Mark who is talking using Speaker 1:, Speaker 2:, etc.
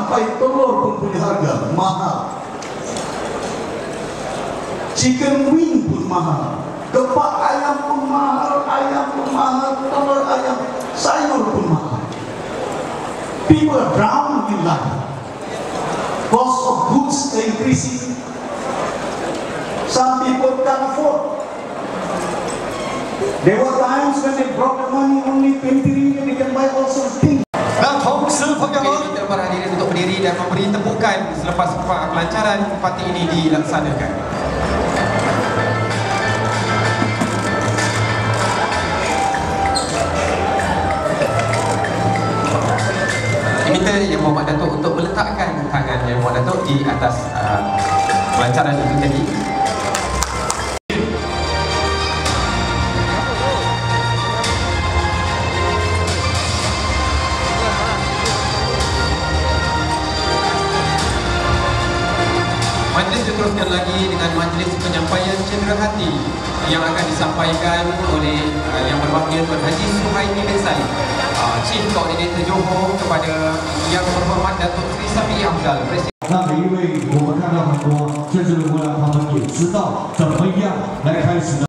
Speaker 1: Sampai telur pun punya harga mahal. Chicken wing pun mahal. Kepak ayam pun mahal, telur ayam, sayur pun mahal. People are drowning in life. Cost of goods are increasing. Some people can't afford. There were times when they brought the money only 20 ringgit, they can buy all sorts of things.
Speaker 2: Para hadirin untuk berdiri dan memberi tepukan selepas pelancaran parti ini dilaksanakan. Diminta Yang Berhormat Datuk untuk meletakkan tangan Yang Berhormat Datuk di atas pelancaran itu tadi. Majlis diteruskan lagi dengan majlis penyampaian cenderahati yang akan disampaikan oleh Yang Berbahagia Tuan Haji Suhaimi bin Said, Chief Coordinator Johor, kepada Yang Berhormat Datuk Seri Safi Afdal, Presiden.
Speaker 3: 那每一位我们看到很多政治人物呢，他们也知道怎么样来开始呢